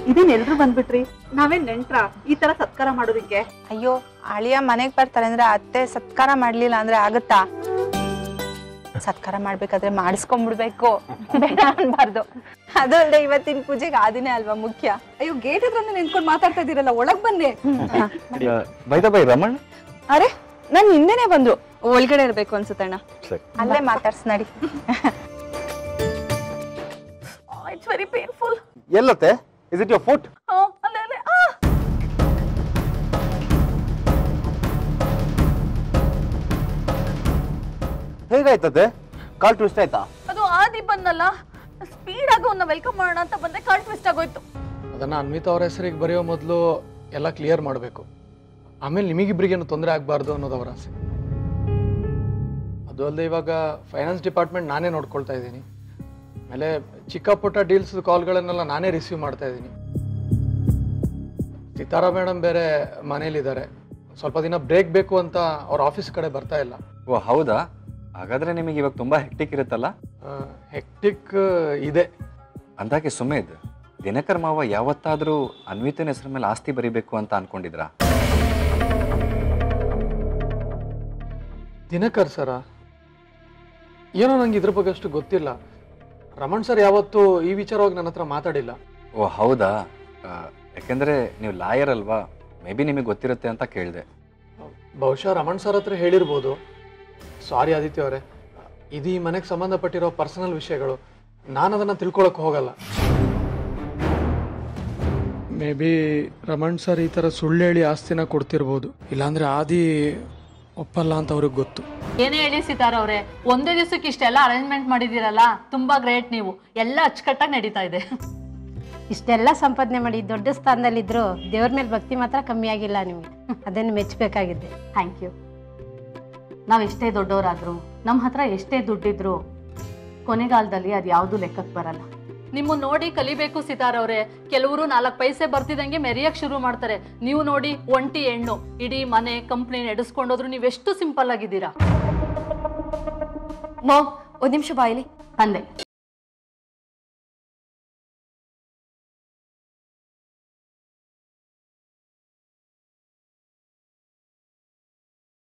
ಇದೇನ್ ಎಲ್ರು ಬಂದ್ಬಿಟ್ರಿ? ನಾವೇನ್ ನೆಂಟ್ರ ಈ ತರ ಸತ್ಕಾರ ಮಾಡೋದಿಕ್ಕೆ? ಅಯ್ಯೋ ಅಳಿಯ ಮನೆಗ್ ಬರ್ತಾರೆ ಅಂದ್ರೆ ಅತ್ತೆ ಸತ್ಕಾರ ಮಾಡ್ಲಿಲ್ಲ ಅಂದ್ರೆ ಆಗುತ್ತಾ? ಸತ್ಕಾರ ಮಾಡ್ಬೇಕಾದ್ರೆ ಮಾಡಿಸ್ಕೊಂಡ್ಬಿಡ್ಬೇಕು, ಬೇಡ ಅನ್ಬಾರ್ದು. ಅದು ಅಲ್ಲದೆ ಇವತ್ತಿನ ಪೂಜೆಗೆ ಆ ದಿನ ಅಲ್ವಾ ಮುಖ್ಯ. ಅಯ್ಯೋ ಗೇಟ್ ಹತ್ರ ನಿಂತ್ಕೊಂಡು ಮಾತಾಡ್ತಾ ಇದೀರಲ್ಲ, ಒಳಗ್ ಬನ್ನಿ. ಬೈ ರಮಣ್, ಅರೆ ನನ್ ಹಿಂದೆನೆ ಬಂದ್ರು, ಒಳಗಡೆ ಇರ್ಬೇಕು ಅನ್ಸುತ್ತಣ್ಣ. ಅಲ್ಲೇ ಮಾತಾಡ್ಸ್ ನಡಿ. It's very painful. ಎಲ್ಲತ್ತೆ? Is it your foot? ಅಲ್ಲೇ ಅಲ್ಲೇ. ಹೇಗಾಯ್ತದೆ? ಕಾಲ್ ಟ್ವಿಸ್ಟ್ ಆಯ್ತಾ? ಅದು ಆದಿ ಬಂದಲ್ಲ, ಸ್ಪೀಡ್ ಆಗಿ ಅವನ್ನ ವೆಲ್ಕಮ್ ಮಾಡೋಣ ಅಂತ ಬಂದೆ, ಕಾಲ್ ಟ್ವಿಸ್ಟ್ ಆಗೋಯ್ತು. ಅದನ್ನ ಅನ್ವಿತಾ ಅವ್ರ ಹೆಸರಿಗೆ ಬರೆಯೋ ಮೊದಲು ಎಲ್ಲ ಕ್ಲಿಯರ್ ಮಾಡಬೇಕು, ಆಮೇಲೆ ನಿಮಗಿಬ್ರಿಗೇನು ತೊಂದರೆ ಆಗಬಾರ್ದು ಅನ್ನೋದು ಅವರ ಆಸೆ. ಅದು ಅಲ್ಲದೆ ಇವಾಗ ಫೈನಾನ್ಸ್ ಡಿಪಾರ್ಟ್ಮೆಂಟ್ ನಾನೇ ನೋಡ್ಕೊಳ್ತಾ ಇದ್ದೀನಿ, ಆಮೇಲೆ ಚಿಕ್ಕ ಪುಟ್ಟ ಡೀಲ್ಸ್ ಕಾಲ್ಗಳನ್ನೆಲ್ಲ ನಾನೇ ರಿಸೀವ್ ಮಾಡ್ತಾ ಇದ್ದೀನಿ. ಸಿತಾರಾ ಮೇಡಮ್ ಬೇರೆ ಮನೇಲಿದ್ದಾರೆ, ಸ್ವಲ್ಪ ದಿನ ಬ್ರೇಕ್ ಬೇಕು ಅಂತ ಅವ್ರ ಆಫೀಸ್ ಕಡೆ ಬರ್ತಾ ಇಲ್ಲ. ಓ ಹೌದಾ? ಹಾಗಾದ್ರೆ ನಿಮಗೆ ಇವಾಗ ತುಂಬಾ ಹೆಕ್ಟಿಕ್ ಇರುತ್ತಲ್ಲ? ಹೆಕ್ಟಿಕ್ ಇದೆ. ಅಂದಾಗೆ ಸುಮೇಧ್, ದಿನಕರ್ ಮಾವ ಯಾವತ್ತಾದ್ರೂ ಅನ್ವಿತನ ಹೆಸರ ಮೇಲೆ ಆಸ್ತಿ ಬರಿಬೇಕು ಅಂತ ಅನ್ಕೊಂಡಿದ್ರ? ದಿನಕರ್ ಸರ ಏನೋ ನಂಗೆ ಇದ್ರ ಬಗ್ಗೆ ಅಷ್ಟು ಗೊತ್ತಿಲ್ಲ. ರಮಣ್ ಸರ್ ಯಾವತ್ತೂ ಈ ವಿಚಾರವಾಗಿ ನನ್ನ ಹತ್ರ ಮಾತಾಡಿಲ್ಲ. ಓ ಹೌದಾ? ಯಾಕೆಂದ್ರೆ ನೀವು ಲಾಯರ್ ಅಲ್ವಾ, ಮೇ ಬಿ ನಿಮಗೆ ಗೊತ್ತಿರುತ್ತೆ ಅಂತ ಕೇಳಿದೆ. ಬಹುಶಃ ರಮಣ್ ಸರ್ ಹತ್ರ ಹೇಳಿರ್ಬೋದು. ಸಾರಿ ಆದಿತ್ಯ ಅವರೇ, ಇದು ಈ ಮನೆಗೆ ಸಂಬಂಧಪಟ್ಟಿರೋ ಪರ್ಸನಲ್ ವಿಷಯಗಳು, ನಾನು ಅದನ್ನು ತಿಳ್ಕೊಳಕ್ಕೆ ಹೋಗಲ್ಲ. ಮೇ ಬಿ ರಮಣ್ ಸರ್ ಈ ಥರ ಸುಳ್ಳು ಹೇಳಿ ಆಸ್ತಿನ ಕೊಡ್ತಿರ್ಬೋದು, ಇಲ್ಲಾಂದ್ರೆ ಆದಿ ಒಪ್ಪಲ್ಲ ಅಂತ ಅವ್ರಿಗೆ ಗೊತ್ತು. ಏನೇ ಹೇಳಿ ಸಿತಾರ ಅವ್ರೆ, ಒಂದೇ ದಿವಸಕ್ಕೆ ಇಷ್ಟೆಲ್ಲ ಅರೇಂಜ್ಮೆಂಟ್ ಮಾಡಿದಿರಲ್ಲ, ತುಂಬಾ ಗ್ರೇಟ್. ನೀವು ಎಲ್ಲ ಅಚ್ಚುಕಟ್ಟಾಗಿ ನಡೀತಾ ಇದೆ. ಇಷ್ಟೆಲ್ಲ ಸಂಪಾದನೆ ಮಾಡಿ ದೊಡ್ಡ ಸ್ಥಾನದಲ್ಲಿದ್ರು ದೇವ್ರ ಮೇಲೆ ಭಕ್ತಿ ಮಾತ್ರ ಕಮ್ಮಿ ಆಗಿಲ್ಲ ನಿಮಗೆ, ಅದನ್ನು ಮೆಚ್ಚಬೇಕಾಗಿದೆ. Thank you. ನಾವು ಎಷ್ಟೇ ದೊಡ್ಡವರಾದ್ರು, ನಮ್ಮ ಹತ್ರ ಎಷ್ಟೇ ದುಡ್ಡಿದ್ರು, ಕೊನೆಗಾಲದಲ್ಲಿ ಅದು ಯಾವುದು ಲೆಕ್ಕಕ್ಕೆ ಬರಲ್ಲ. ನಿಮ್ಮ ನೋಡಿ ಕಲಿಬೇಕು ಸಿತಾರ ಅವ್ರೆ. ಕೆಲವರು 4 ಪೈಸೆ ಬರ್ತಿದಂಗೆ ಮೆರೆಯಕ್ಕೆ ಶುರು ಮಾಡ್ತಾರೆ. ನೀವು ನೋಡಿ, ಒಂಟಿ ಹೆಣ್ಣು ಇಡೀ ಮನೆ ಕಂಪ್ನಿ ನಡೆಸ್ಕೊಂಡೋದ್ರು ನೀವೆಷ್ಟು ಸಿಂಪಲ್ ಆಗಿದ್ದೀರಾ. ಮಾಮ್, 1 ನಿಮಿಷ ಬಾಯಿಲಿ ಅಂದೆ.